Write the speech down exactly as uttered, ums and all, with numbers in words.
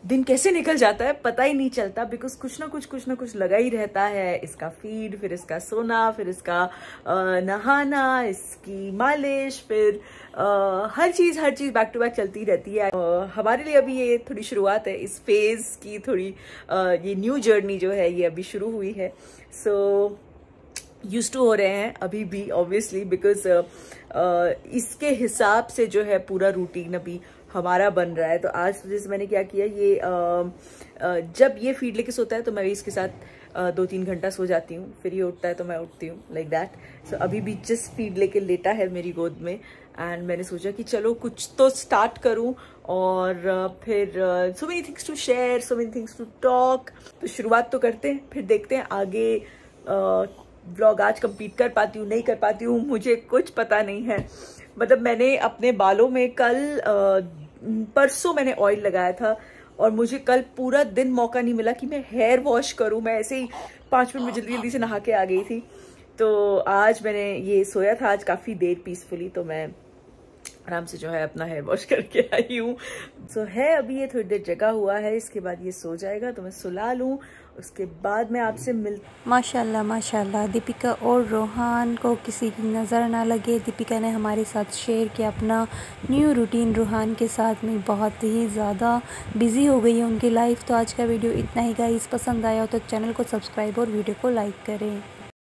दिन कैसे निकल जाता है पता ही नहीं चलता, बिकॉज कुछ ना कुछ कुछ ना कुछ लगा ही रहता है। इसका फीड, फिर इसका सोना, फिर इसका आ, नहाना, इसकी मालिश, फिर आ, हर चीज हर चीज बैक टू बैक चलती रहती है। आ, हमारे लिए अभी ये थोड़ी शुरुआत है इस फेज की, थोड़ी आ, ये न्यू जर्नी जो है ये अभी शुरू हुई है। सो यूज टू हो रहे हैं अभी भी ऑब्वियसली, बिकॉज इसके हिसाब से जो है पूरा रूटीन अभी हमारा बन रहा है। तो आज जैसे मैंने क्या किया, ये आ, आ, जब ये फीड लेके सोता है तो मैं भी इसके साथ आ, दो तीन घंटा सो जाती हूँ, फिर ये उठता है तो मैं उठती हूँ, लाइक दैट। सो अभी भी जस्ट फीड लेके लेटा है मेरी गोद में, एंड मैंने सोचा कि चलो कुछ तो स्टार्ट करूँ, और आ, फिर so many things to share, so many things to talk. तो शुरुआत तो करते हैं, फिर देखते हैं आगे व्लॉग आज कंप्लीट कर पाती हूँ नहीं कर पाती हूँ, मुझे कुछ पता नहीं है। मतलब मैंने अपने बालों में कल परसों मैंने ऑयल लगाया था, और मुझे कल पूरा दिन मौका नहीं मिला कि मैं हेयर वॉश करूं। मैं ऐसे ही पाँच मिनट में जल्दी जल्दी से नहा के आ गई थी। तो आज मैंने ये सोया था आज काफ़ी देर पीसफुली, तो मैं आराम से जो है अपना हेयर वॉश करके आई हूँ। सो है अभी ये थोड़ी देर जगा हुआ है, इसके बाद ये सो जाएगा तो मैं सुला लूँ, उसके बाद मैं आपसे मिल। माशाल्लाह माशाल्लाह, दीपिका और रोहान को किसी की नज़र ना लगे। दीपिका ने हमारे साथ शेयर किया अपना न्यू रूटीन। रोहान के साथ में बहुत ही ज़्यादा बिज़ी हो गई है उनकी लाइफ। तो आज का वीडियो इतना ही गाइस, पसंद आया हो तो चैनल को सब्सक्राइब और वीडियो को लाइक करें।